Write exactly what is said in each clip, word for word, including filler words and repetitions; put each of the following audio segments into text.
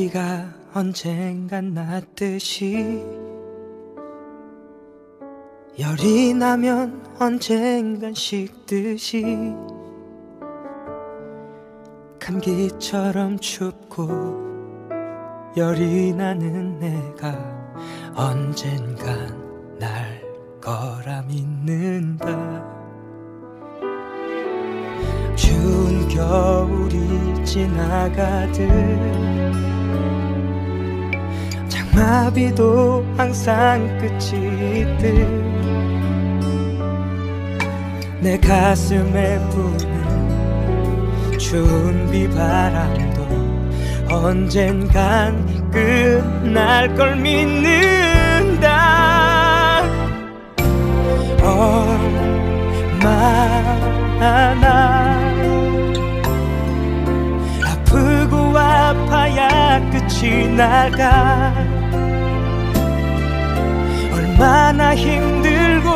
비가 언젠간 났듯이 열이 나면 언젠간 식듯이 감기처럼 춥고 열이 나는 내가 언젠간 날 거라 믿는다. 추운 겨울이 지나가듯 장마비도 항상 끝이 있듯 내 가슴에 부는 추운 비바람도 언젠간 끝날 걸 믿는다. 얼마나 아프고 아파야 끝이 날까. 얼마나 힘들고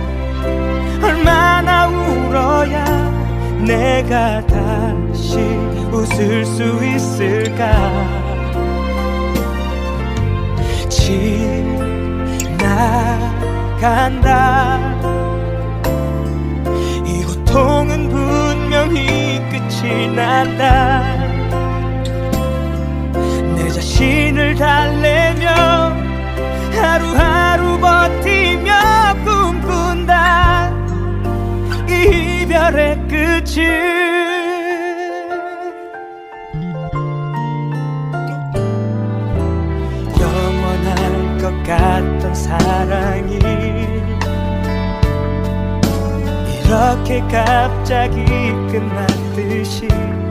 얼마나 울어야 내가 다시 웃을 수 있을까. 지나간다. 이 고통은 분명히 끝이 난다. 내 자신을 달래며 하루하루 버티며 꿈꾼다. 이별의 끝을 영원할 것 같던 사랑이 이렇게 갑자기 끝났듯이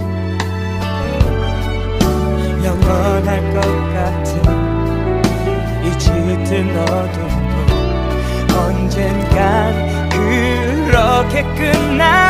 영원할 것 같은 이 짙은 어둠도 언젠간 그렇게 끝나.